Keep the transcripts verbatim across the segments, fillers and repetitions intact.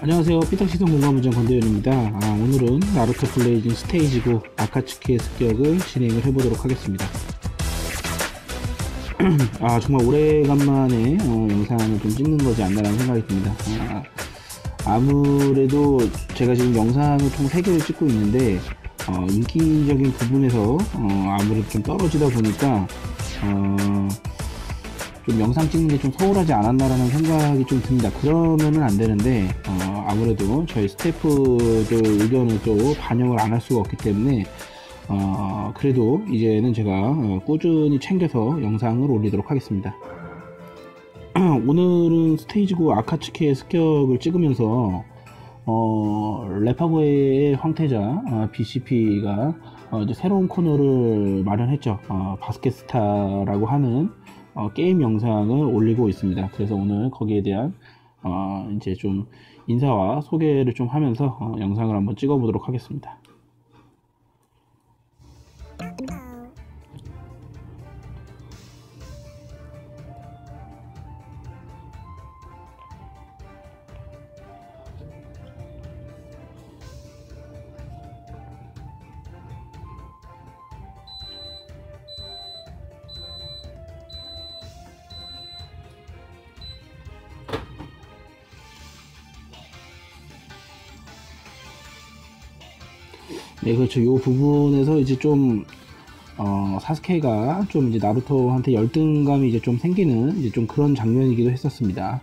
안녕하세요. 삐딱시동 공감문장 권대현입니다. 아, 오늘은 나루토 블레이징 스테이지고 아카츠키의 습격을 진행을 해보도록 하겠습니다. 아, 정말 오래간만에 어, 영상을 좀 찍는 거지 않나라는 생각이 듭니다. 아, 아무래도 제가 지금 영상을 총 세 개를 찍고 있는데 어, 인기적인 부분에서 어, 아무래도 좀 떨어지다 보니까 어, 좀 영상 찍는 게 좀 소홀하지 않았나라는 생각이 좀 듭니다. 그러면은 안 되는데 어, 아무래도 저희 스태프들 의견을 또 반영을 안 할 수가 없기 때문에 어, 그래도 이제는 제가 어, 꾸준히 챙겨서 영상을 올리도록 하겠습니다. 오늘은 스테이지고 아카츠키의 습격을 찍으면서 어, 레파고의 황태자 어, 비씨피가 어, 이제 새로운 코너를 마련했죠. 어, 바스켓스타라고 하는 어, 게임 영상을 올리고 있습니다. 그래서 오늘 거기에 대한 어, 이제 좀 인사와 소개를 좀 하면서 어, 영상을 한번 찍어 보도록 하겠습니다. 네, 그렇죠. 이 부분에서 이제 좀, 어, 사스케가 좀 이제 나루토한테 열등감이 이제 좀 생기는 이제 좀 그런 장면이기도 했었습니다.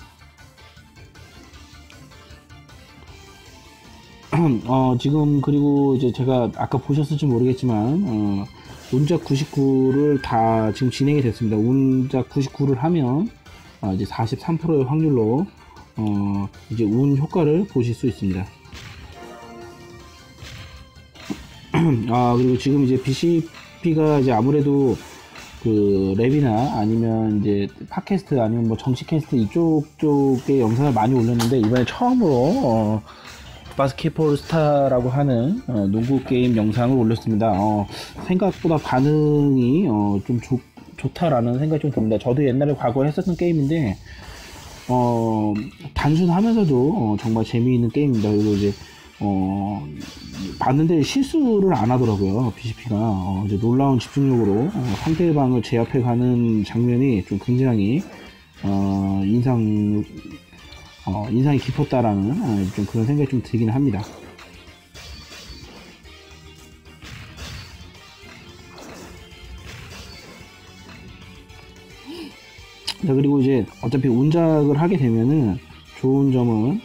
어, 지금 그리고 이제 제가 아까 보셨을지 모르겠지만, 어, 운작 구십구를 다 지금 진행이 됐습니다. 운작 구십구를 하면, 어, 이제 사십삼 퍼센트의 확률로, 어, 이제 운 효과를 보실 수 있습니다. 아, 그리고 지금 이제 비씨피가 이제 아무래도 그 랩이나 아니면 이제 팟캐스트 아니면 뭐 정식 캐스트 이쪽 쪽에 영상을 많이 올렸는데 이번에 처음으로 어, 바스켓볼 스타라고 하는 어, 농구 게임 영상을 올렸습니다. 어, 생각보다 반응이 어, 좀 좋, 좋다라는 생각이 좀 듭니다. 저도 옛날에 과거에 했었던 게임인데 어, 단순하면서도 어, 정말 재미있는 게임입니다. 그리고 이제 어, 봤는데 실수를 안 하더라고요. 비씨피가. 어, 이제 놀라운 집중력으로 어, 상대방을 제압해 가는 장면이 좀 굉장히, 어, 인상, 어, 인상이 깊었다라는 어, 좀 그런 생각이 좀 들긴 합니다. 자, 그리고 이제 어차피 운작을 하게 되면은 좋은 점은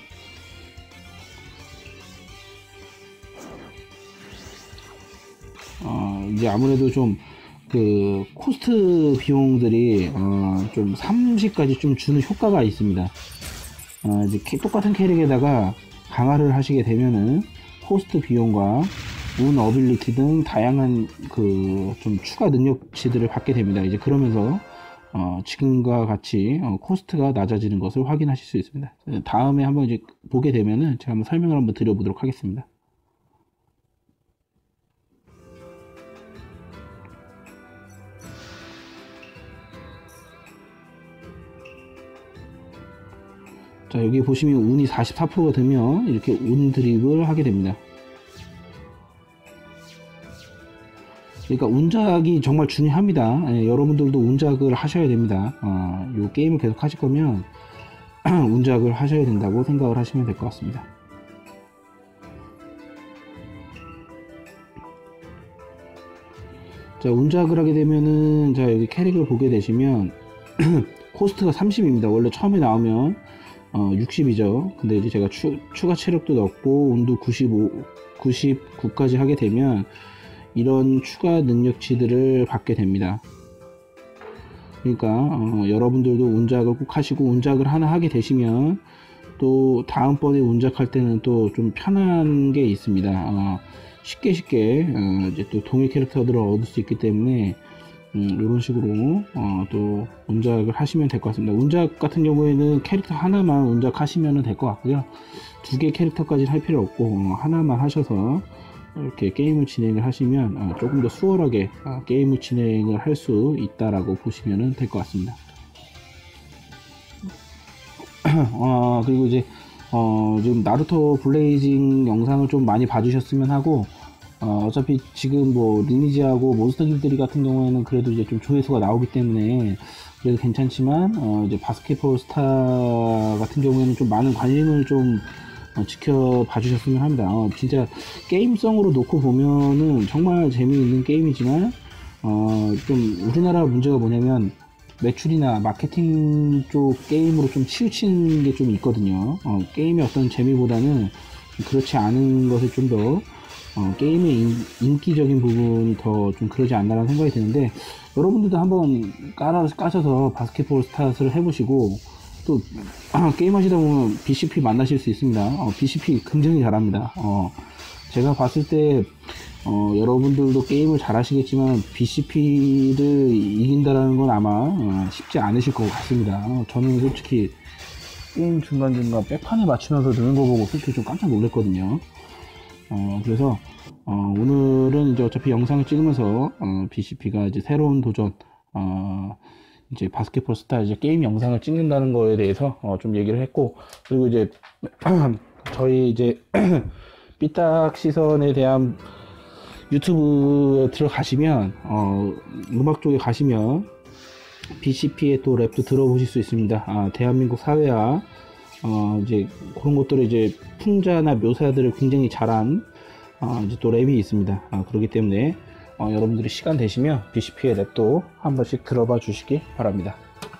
어, 이제 아무래도 좀, 그, 코스트 비용들이, 어, 좀 삼십까지 좀 주는 효과가 있습니다. 어, 이제 캐- 똑같은 캐릭에다가 강화를 하시게 되면은, 코스트 비용과 운 어빌리티 등 다양한 그, 좀 추가 능력치들을 받게 됩니다. 이제 그러면서, 어, 지금과 같이, 어, 코스트가 낮아지는 것을 확인하실 수 있습니다. 다음에 한번 이제 보게 되면은 제가 한번 설명을 한번 드려보도록 하겠습니다. 자, 여기 보시면 운이 사십사 퍼센트가 되면 이렇게 운 드립을 하게 됩니다. 그러니까 운작이 정말 중요합니다. 예, 여러분들도 운작을 하셔야 됩니다. 어, 이 게임을 계속 하실 거면 운작을 하셔야 된다고 생각을 하시면 될 것 같습니다. 자, 운작을 하게 되면은 자, 여기 캐릭을 보게 되시면 코스트가 삼십입니다. 원래 처음에 나오면 어, 육십이죠. 근데 이제 제가 추, 추가 체력도 넣고 온도 구십오, 구십구까지 하게 되면 이런 추가 능력치들을 받게 됩니다. 그러니까 어, 여러분들도 운작을 꼭 하시고 운작을 하나 하게 되시면 또 다음번에 운작할 때는 또 좀 편한 게 있습니다. 어, 쉽게 쉽게 어, 이제 또 동일 캐릭터들을 얻을 수 있기 때문에 음, 이런 식으로 어, 또 운작을 하시면 될 것 같습니다. 운작 같은 경우에는 캐릭터 하나만 운작하시면 될 것 같고요. 두 개 캐릭터까지는 할 필요 없고 어, 하나만 하셔서 이렇게 게임을 진행을 하시면 어, 조금 더 수월하게 어, 게임을 진행을 할 수 있다라고 보시면 될 것 같습니다. 어, 그리고 이제 어, 지금 나루토 블레이징 영상을 좀 많이 봐주셨으면 하고, 어, 어차피 지금 뭐 리니지하고 몬스터 길들이 같은 경우에는 그래도 이제 좀 조회수가 나오기 때문에 그래도 괜찮지만, 어, 이제 바스켓볼 스타 같은 경우에는 좀 많은 관심을 좀 어, 지켜봐 주셨으면 합니다. 어, 진짜 게임성으로 놓고 보면은 정말 재미있는 게임이지만, 어, 좀 우리나라 문제가 뭐냐면 매출이나 마케팅 쪽 게임으로 좀 치우친 게 좀 있거든요. 어, 게임의 어떤 재미보다는 그렇지 않은 것을 좀 더, 어, 게임의 인, 인기적인 부분이 더 좀 그러지 않나라는 생각이 드는데, 여러분들도 한번 깔아, 까셔서 바스켓볼 스타트를 해보시고, 또 게임 하시다 보면 비씨피 만나실 수 있습니다. 어, 비씨피 굉장히 잘합니다. 어, 제가 봤을 때 어, 여러분들도 게임을 잘 하시겠지만 비씨피를 이긴다라는 건 아마 어, 쉽지 않으실 것 같습니다. 어, 저는 솔직히 게임 중간중간 백판에 맞추면서 느는 거 보고 솔직히 좀 깜짝 놀랐거든요. 어, 그래서 어, 오늘은 이제 어차피 영상을 찍으면서 어, 비씨피가 이제 새로운 도전, 어, 이제 바스켓볼 스타 이제 게임 영상을 찍는다는 거에 대해서 어, 좀 얘기를 했고, 그리고 이제 저희 이제 삐딱 시선에 대한 유튜브에 들어가시면 어, 음악 쪽에 가시면 비씨피의 또 랩도 들어보실 수 있습니다. 아, 대한민국 사회와 어, 이제 그런 것들을 이제 풍자나 묘사들을 굉장히 잘한 어, 이제 또 랩이 있습니다. 아, 그렇기 때문에 어, 여러분들이 시간 되시면 비씨피의 랩도 한 번씩 들어봐 주시기 바랍니다.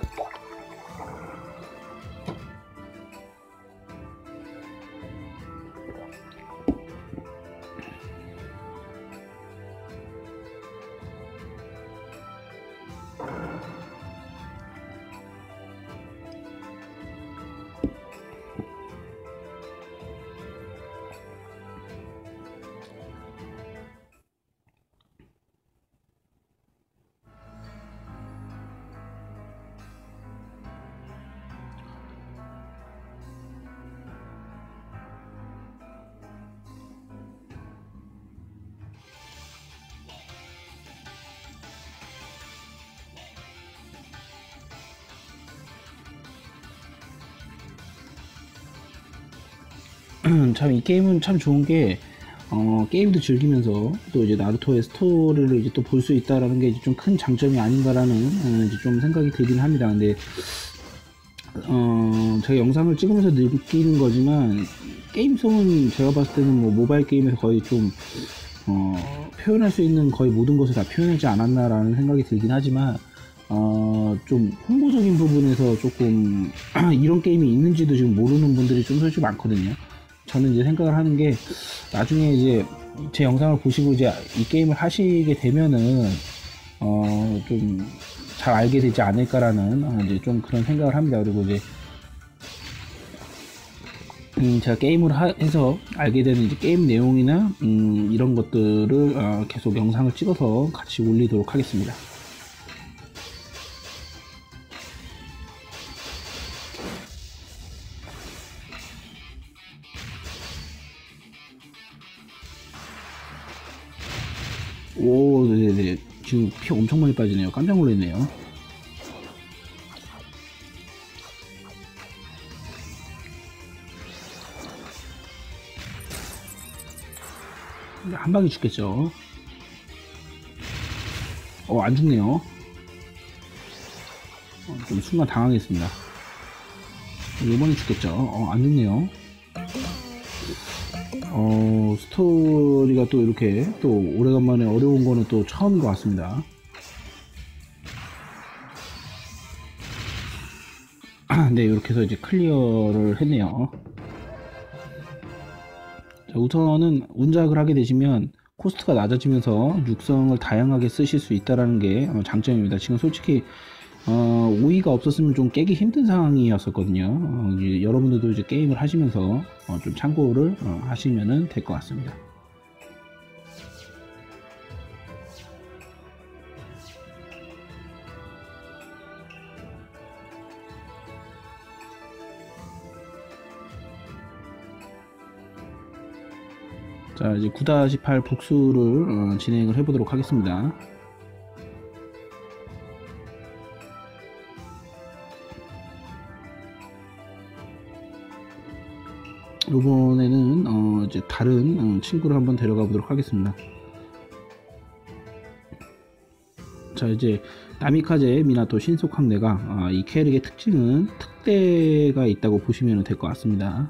참 이 게임은 참 좋은 게 어, 게임도 즐기면서 또 이제 나루토의 스토리를 이제 또 볼 수 있다라는 게 좀 큰 장점이 아닌가라는 어, 이제 좀 생각이 들긴 합니다. 근데 어, 제가 영상을 찍으면서 느끼는 거지만 게임성은 제가 봤을 때는 뭐 모바일 게임에서 거의 좀 어, 표현할 수 있는 거의 모든 것을 다 표현하지 않았나라는 생각이 들긴 하지만 어, 좀 홍보적인 부분에서 조금 이런 게임이 있는지도 지금 모르는 분들이 좀 솔직히 많거든요. 저는 이제 생각을 하는 게 나중에 이제 제 영상을 보시고 이제 이 게임을 하시게 되면은 어, 좀 잘 알게 되지 않을까라는 어, 이제 좀 그런 생각을 합니다. 그리고 이제 음, 제가 게임을 하, 해서 알게 되는 이제 게임 내용이나 음, 이런 것들을 어, 계속 영상을 찍어서 같이 올리도록 하겠습니다. 오, 네네. 지금 피 엄청 많이 빠지네요. 깜짝 놀랐네요. 한 방에 죽겠죠. 어, 안 죽네요. 어, 좀 순간 당황했습니다. 이번에 죽겠죠. 어, 안 죽네요. 어, 스토리가 또 이렇게 또 오래간만에 어려운 거는 또 처음인 것 같습니다. 네, 이렇게 해서 이제 클리어를 했네요. 자, 우선은 운작을 하게 되시면 코스트가 낮아지면서 육성을 다양하게 쓰실 수 있다는 게 장점입니다. 지금 솔직히 어, 오이가 없었으면 좀 깨기 힘든 상황이었었거든요. 어, 이제 여러분들도 이제 게임을 하시면서 어, 좀 참고를 어, 하시면 될 것 같습니다. 자, 이제 구 팔 복수를 어, 진행을 해보도록 하겠습니다. 이번에는 어 이제 다른 어 친구를 한번 데려가 보도록 하겠습니다. 자, 이제 나미카제 미나토 신속 확대가 아, 이 캐릭의 특징은 특대가 있다고 보시면 될 것 같습니다.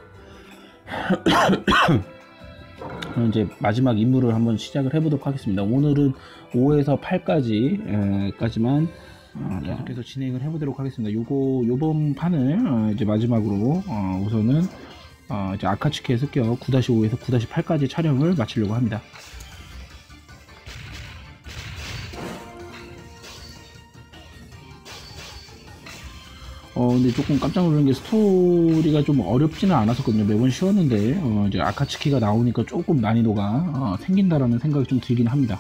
그럼 이제 마지막 임무를 한번 시작을 해보도록 하겠습니다. 오늘은 오에서 팔까지 에, 까지만 어, 계속해서 진행을 해보도록 하겠습니다. 요거 요번 판을 어, 이제 마지막으로 어, 우선은 어, 이제 아카츠키의 습격 구 오에서 구 팔까지 촬영을 마치려고 합니다. 어 근데 조금 깜짝 놀란 게 스토리가 좀 어렵지는 않았었거든요. 매번 쉬웠는데 어 이제 아카츠키가 나오니까 조금 난이도가 어 생긴다라는 생각이 좀 들긴 합니다.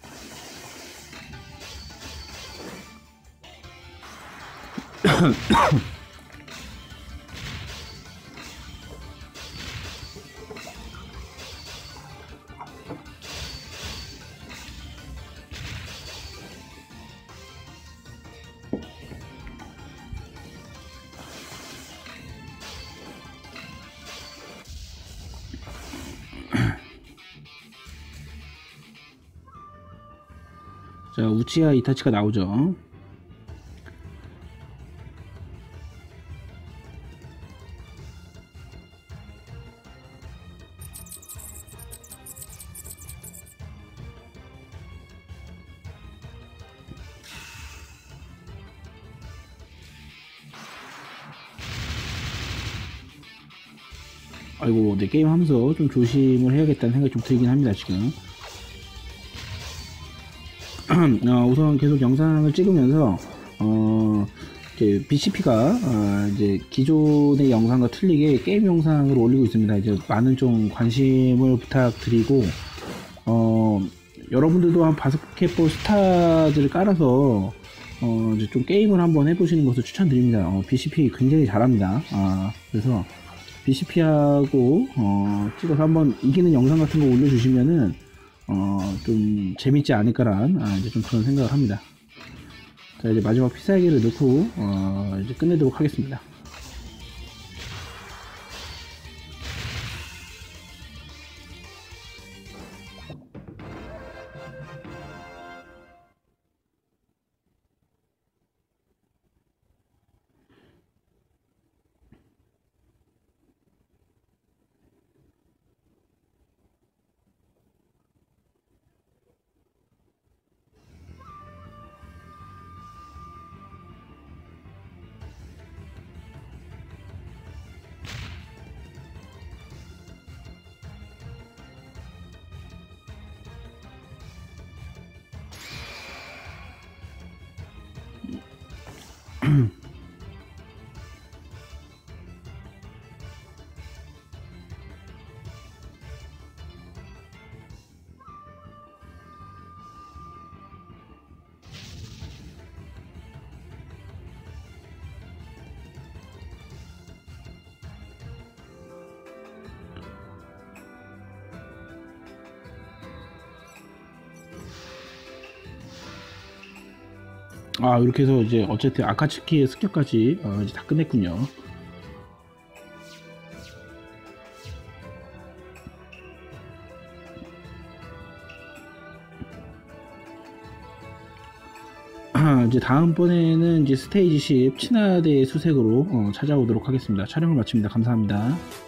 자, 우치야 이타치가 나오죠. 아이고, 이제 게임 하면서 좀 조심을 해야겠다는 생각이 좀 들긴 합니다, 지금. 어, 우선 계속 영상을 찍으면서, 어, 이제 비씨피가, 어, 이제 기존의 영상과 틀리게 게임 영상을 올리고 있습니다. 이제 많은 좀 관심을 부탁드리고, 어, 여러분들도 한 바스켓볼 스타즈를 깔아서, 어, 이제 좀 게임을 한번 해보시는 것을 추천드립니다. 어, 비씨피 굉장히 잘합니다. 아, 그래서, 비씨피하고 어, 찍어서 한번 이기는 영상 같은 거 올려주시면은 어, 좀 재밌지 않을까란 아, 이제 좀 그런 생각을 합니다. 자, 이제 마지막 필살기를 넣고 어, 이제 끝내도록 하겠습니다. 아, 이렇게 해서 이제 어쨌든 아카츠키의 습격까지 어, 이제 다 끝냈군요. 아, 이제 다음번에는 이제 스테이지 십 친화대의 수색으로 어, 찾아오도록 하겠습니다. 촬영을 마칩니다. 감사합니다.